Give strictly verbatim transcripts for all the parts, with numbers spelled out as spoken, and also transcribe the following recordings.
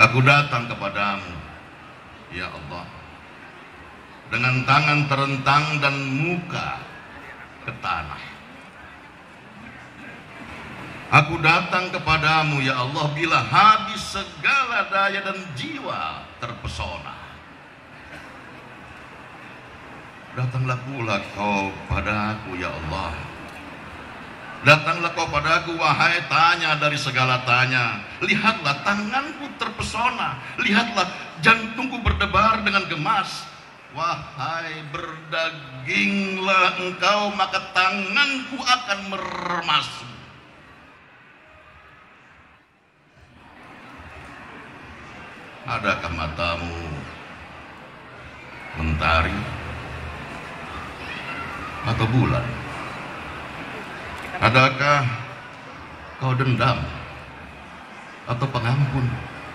Aku datang kepadamu, ya Allah, dengan tangan terentang dan muka ke tanah. Aku datang kepadamu, ya Allah, bila habis segala daya dan jiwa terpesona. Datanglah pula kau padaku, ya Allah. Datanglah kau padaku, wahai tanya dari segala tanya. Lihatlah tanganku terpesona, lihatlah jantungku berdebar dengan gemas. Wahai berdaginglah engkau, maka tanganku akan meremasmu. Adakah matamu mentari atau bulan? Adakah kau dendam atau pengampun?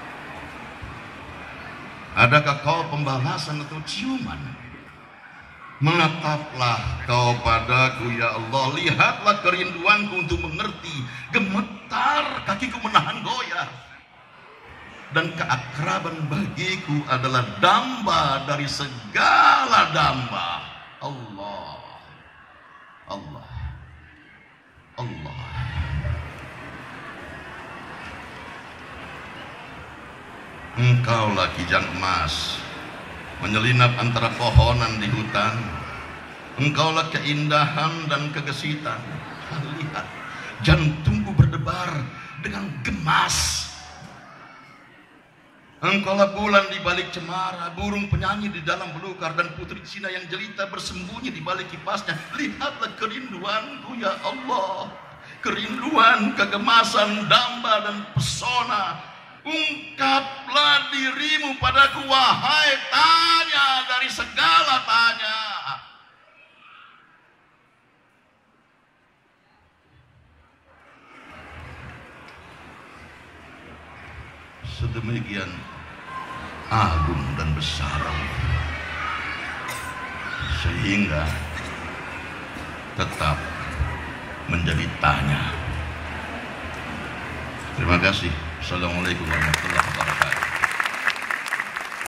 Adakah kau pembalasan atau ciuman? Menataplah kau padaku, ya Allah. Lihatlah kerinduanku untuk mengerti. Gemetar kakiku menahan goyah. Dan keakraban bagiku adalah damba dari segala damba. Allah, Allah, Allah. Engkaulah kijang emas menyelinap antara pohonan di hutan. Engkaulah keindahan dan kegesitan. Lihat, jantungku berdebar dengan gemas. Engkaulah bulan di balik cemara, burung penyanyi di dalam belukar, dan putri Cina yang jelita bersembunyi di balik kipasnya. Lihatlah kerinduanku, ya Allah. Kerinduan, kegemasan, damba dan pesona. Ungkaplah dirimu padaku, wahai tanya dari segala tanya. Sedemikian agung dan besar, sehingga tetap menjadi tanya. Terima kasih. Assalamualaikum warahmatullahi wabarakatuh.